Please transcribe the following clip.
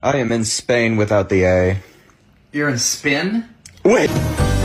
I am in Spain without the A. You're in spin? Wait.